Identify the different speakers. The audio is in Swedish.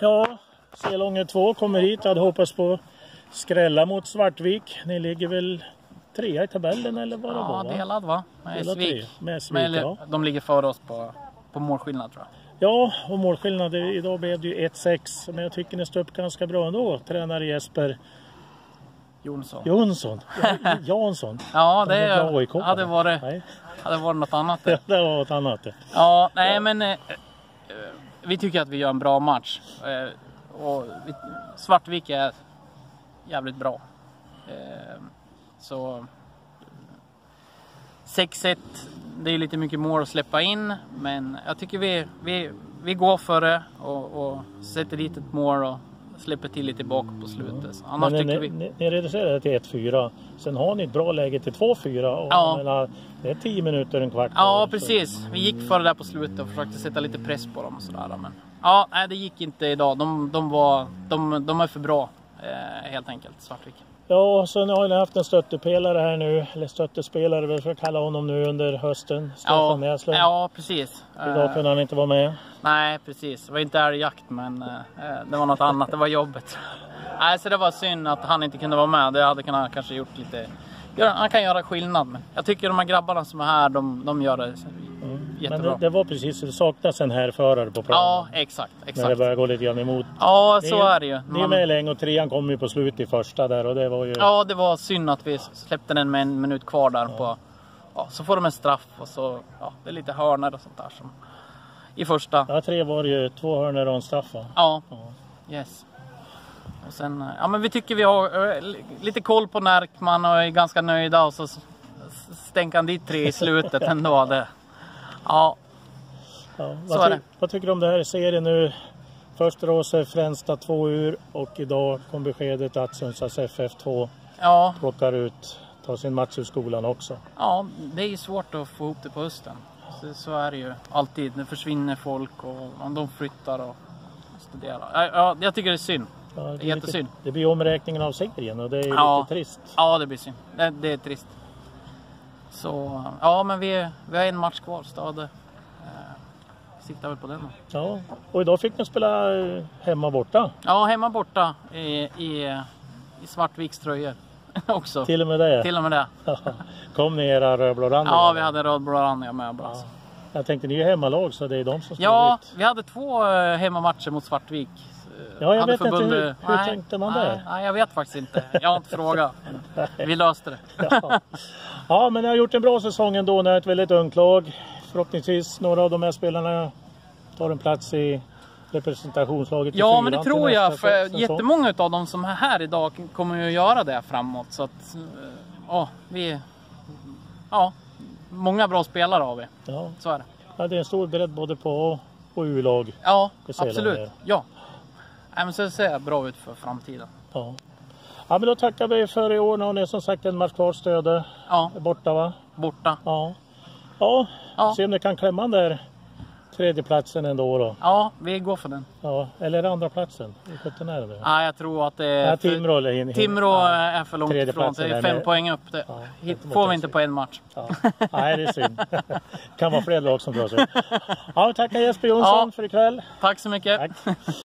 Speaker 1: Ja, Selånger 2 kommer hit. Jag hade hoppats på skrälla mot Svartvik. Ni ligger väl 3 i tabellen eller vad det var?
Speaker 2: Ja, delad va? Med Svik.
Speaker 1: Med Svik, ja.
Speaker 2: De ligger före oss på målskillnad tror jag.
Speaker 1: Ja, och målskillnad. Idag blev det ju 1-6. Men jag tycker ni står upp ganska bra ändå. Tränare Jesper Jonsson. Jansson.
Speaker 2: Ja, det
Speaker 1: hade
Speaker 2: varit något annat.
Speaker 1: Det var något annat.
Speaker 2: Ja, nej men vi tycker att vi gör en bra match. Och Svartvik är jävligt bra. Så 6-1, det är lite mycket mål att släppa in. Men jag tycker vi går för det och sätter dit ett mål och släpper till lite bak på slutet. Annars
Speaker 1: men
Speaker 2: tycker
Speaker 1: ni reducerar det till 1-4. Sen har ni ett bra läge till 2-4. Och
Speaker 2: ja.
Speaker 1: menar, det är 10 minuter, en kvart.
Speaker 2: Ja, precis. Vi gick för det där på slutet och försökte sätta lite press på dem och sådär. Men ja, nej, det gick inte idag. De är för bra, helt enkelt, Svartvik.
Speaker 1: Ja, så har ni haft en stöttepelare här nu, eller stöttespelare, vi ska kalla honom nu under hösten, Stefan Näslund.
Speaker 2: Ja, precis.
Speaker 1: Idag kunde han inte vara med.
Speaker 2: Nej, precis. Det var inte älgjakt, men det var något annat, det var jobbet. Nej, så det var synd att han inte kunde vara med. Det hade kunnat kanske gjort lite... Han kan göra skillnad, men jag tycker de här grabbarna som är här, de gör det jättebra.
Speaker 1: Men det var precis, det saknas en här förare på planen.
Speaker 2: Ja, exakt.
Speaker 1: När det börjar gå lite grann emot.
Speaker 2: Ja, så är det ju.
Speaker 1: Ni är med länge och 3an kom ju på slut i första där och det var ju...
Speaker 2: Ja, det var synd att vi släppte den med 1 minut kvar där på... Ja, så får de en straff och så... Ja, det är lite hörnor och sånt där som... I första.
Speaker 1: Ja, 3 var det ju, 2 hörnor och en straff va?
Speaker 2: Ja, yes. Och sen... Ja, men vi tycker vi har lite koll på Närkman och är ganska nöjda och så stänker han dit 3 i slutet ändå. Det... Ja,
Speaker 1: vad tycker du om det här i serien nu? Först Råse Fränsta 2 ur och idag kom beskedet att Sundsvalls FF2 plockar ut, tar sin match ur skolan också.
Speaker 2: Ja, det är ju svårt att få ihop det på hösten. Så är det ju alltid. Det försvinner folk och de flyttar och studerar. Ja, jag tycker det är synd.
Speaker 1: Ja, det är
Speaker 2: jättesynd.
Speaker 1: Det blir omräkningen av serien och det är lite trist.
Speaker 2: Ja, det blir synd. Det är trist. Så, ja men vi har en match kvar, Stade. Siktar väl på den.
Speaker 1: Ja, och idag fick ni spela hemma borta.
Speaker 2: Ja, hemma borta i Svartviks tröjor också.
Speaker 1: Till och med det?
Speaker 2: Till och med det.
Speaker 1: Kom ni era rödblå-randiga?
Speaker 2: Ja, vi hade rödblå-randiga med. Ja.
Speaker 1: Jag tänkte ni är hemmalag så det är de som står
Speaker 2: Ja,
Speaker 1: ut.
Speaker 2: vi hade 2 hemmamatcher mot Svartvik.
Speaker 1: Ja, jag vet inte hur tänkte man där?
Speaker 2: Nej, jag vet faktiskt inte. Jag har inte frågat. Vi löste det.
Speaker 1: Ja, men ni har gjort en bra säsong ändå. Ni är ett väldigt ungt lag. Förhoppningsvis några av de här spelarna tar en plats i representationslaget.
Speaker 2: Ja, men det tror jag. För jättemånga av dem som är här idag kommer ju att göra det framåt. Så att, många bra spelare har vi.
Speaker 1: Ja.
Speaker 2: Så är det.
Speaker 1: Ja, det är en stor bredd både på A och U-lag.
Speaker 2: Ja, absolut. Ja. Nej, men så ser det bra ut för framtiden.
Speaker 1: Ja. Ja, men då tackar vi för i år. Nu har ni som sagt en match kvar, Stöde.
Speaker 2: Ja.
Speaker 1: Borta va?
Speaker 2: Borta.
Speaker 1: Ja, se om ni kan klämma där 3:e platsen ändå då.
Speaker 2: Ja, vi går för den.
Speaker 1: Ja, eller 2:a platsen.
Speaker 2: Ja, jag tror att det är...
Speaker 1: Timrå
Speaker 2: är för långt ifrån. Det är 5 poäng upp. Det får vi inte på en match.
Speaker 1: Ja. Nej, det är synd. Kan vara fler lag som drar sig. Ja, tackar Jesper Jonsson för ikväll.
Speaker 2: Tack så mycket.
Speaker 1: Tack.